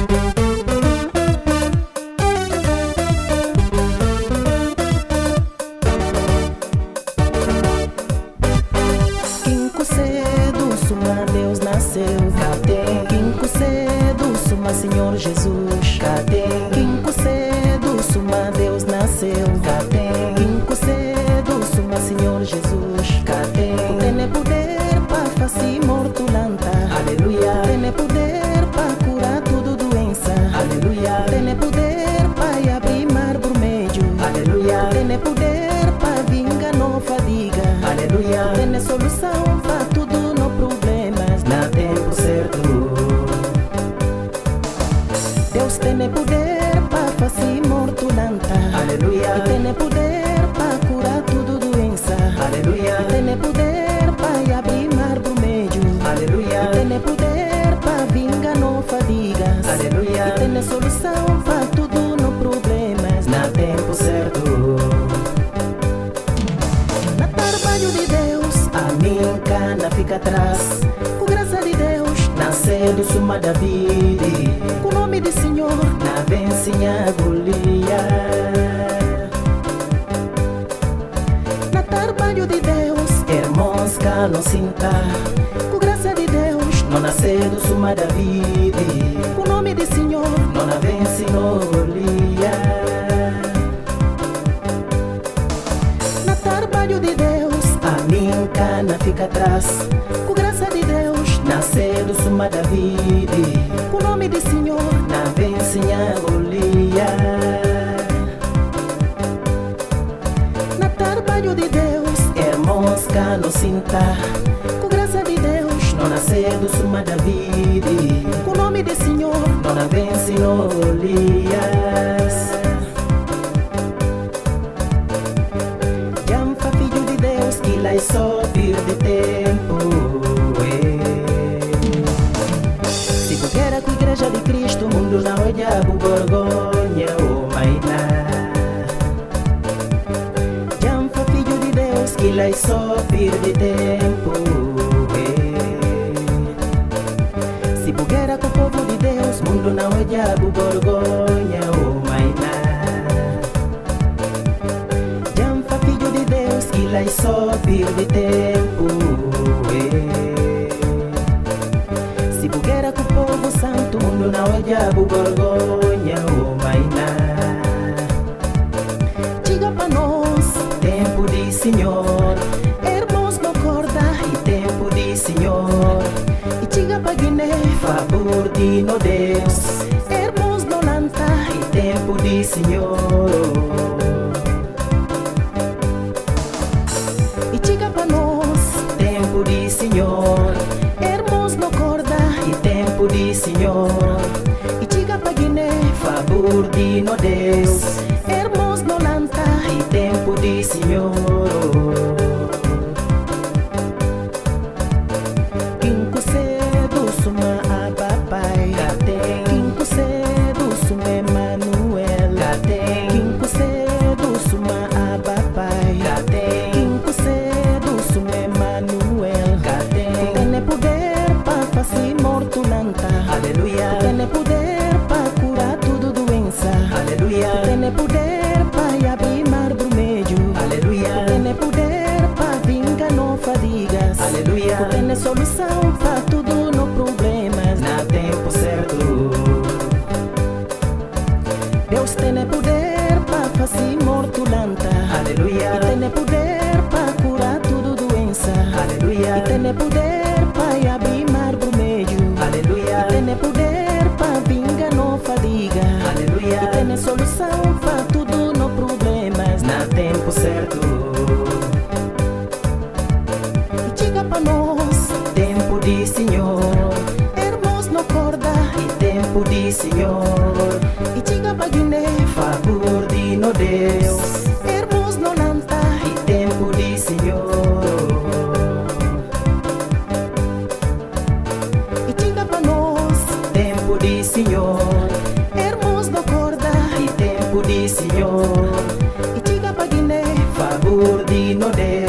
Quinco cedo, suma Deus nasceu. Cadê? Quinco cedo, suma Senhor Jesus. Cadê? Quinco cedo, suma Deus nasceu. Cadê? Quinco cedo, suma Senhor Jesus. Cadê? Tem poder para fazer morto lanta. Aleluia. Tem poder para curar tudo doença. Aleluia. Tem poder para abrir mar vermelho. Aleluia. Tem poder para vingar no fadiga. Aleluia. Tem solução para tudo no problemas na tempo certo. Deus tem poder para fazer morto lanta. Aleluia. Tem poder para curar tudo doença. Aleluia. Tem poder para abrir mar vermelho. Aleluia. Tem poder para vingar no fadigas. Aleluia. Tem solução para tudo no problemas na tempo certo. Na trabalho de Deus, a minha cana fica atrás. Com graça de Deus, nasceu suma David. Com o nome do Senhor, na vencinha Golias. Na trabalho de Deus, irmãos, cano sinta. Com graça de Deus, não nasceu suma David. Com o nome do Senhor, não na vence no Golias. Na trabalho de Deus, a minha cana fica atrás. Com graça de Deus, nasceu suma David. Com o nome do Senhor, na vencinha Golias. Na trabalho de Deus, irmãos, cano sinta. Com graça de Deus, não nasceu suma David. Com o nome do Senhor, não na vence no Golias. Jamfa filho de Deus, que lá é só perde tempo. Se qualquer com a igreja de Cristo, o mundo não olha o vergonha ou mainá. Jamfa filho de Deus, que lá é só perde tempo. Se bugueira com o povo de Deus, o mundo não olha o vergonha ou mainá. Jamfa filho de Deus, que lá é só perde tempo. Se bugueira com o povo santo, o mundo não olha o vergonha ou mainá. Diga para nós, tempo de Senhor. Irmãos não acorda e tempo de Senhor. E diga para Guiné, favor de no Deus. Irmãos não lanta e tempo de Senhor. E diga para nós, tempo de Senhor. Irmãos não acorda e tempo de Senhor. E diga para Guiné, favor de no Deus. Irmãos não lanta e tempo de Senhor. Quinco cedo, suma a papai. Cadê? Quinco cedo, suma Emanuel. Cadê? Quinco cedo, suma a papai. Cadê? Quinco cedo, suma Emanuel. Cadê? Tem poder para fazer morto lanta. Aleluia. Tem poder para curar tudo doença. Aleluia. Tem poder para abrir mar vermelho. Aleluia. Tem poder para vingar no fadigas. Aleluia. Tem solução para tudo no problemas na tempo certo. Deus tem poder para fazer morto lanta. Aleluia. Tem poder para curar tudo doença. Aleluia. Tem poder para abrir mar vermelho. Aleluia. Tem poder para vingar no fadiga. Aleluia. Tem solução para tudo no problemas na tempo certo. E diga para nós, tempo de Senhor. Irmãos não acorda e tempo de Senhor. E diga para Guiné, favor de no Deus. Irmãos não lanta e tempo de Senhor. E diga para nós, tempo de Senhor. Irmãos não acorda e tempo de Senhor. E diga para Guiné, favor de no Deus.